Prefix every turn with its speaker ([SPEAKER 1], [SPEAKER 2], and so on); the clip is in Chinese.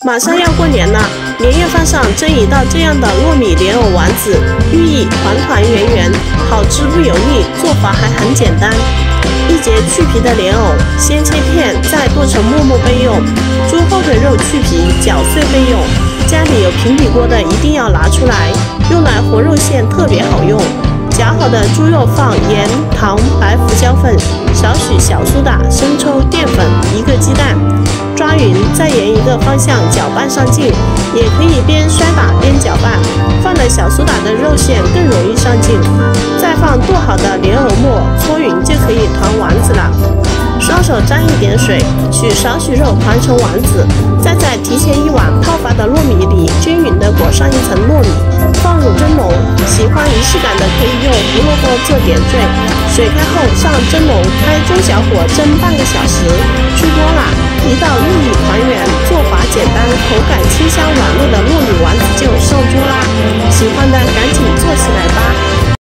[SPEAKER 1] 马上要过年了，年夜饭上蒸一道这样的糯米莲藕丸子，寓意团团圆圆，好吃不油腻，做法还很简单。一节去皮的莲藕，先切片，再剁成沫沫备用。猪后腿肉去皮，搅碎备用。家里有平底锅的一定要拿出来，用来和肉馅特别好用。夹好的猪肉放盐、糖、白胡椒粉，少许小苏打、生抽、淀粉，1个鸡蛋，抓匀，再沿一个方向搅拌上劲，也可以边摔打边搅拌。放了小苏打的肉馅更容易上劲。再放剁好的莲藕末，搓匀就可以团丸子了。双手沾一点水，取少许肉团成丸子，再在提前1晚泡发的糯米里均匀地裹上一层糯米，放入蒸笼。喜欢仪式感的可以用胡萝卜做点缀。水开后上蒸笼，开中小火蒸半个小时。出锅啦！一道寓意团圆，做法简单，口感清香软糯的糯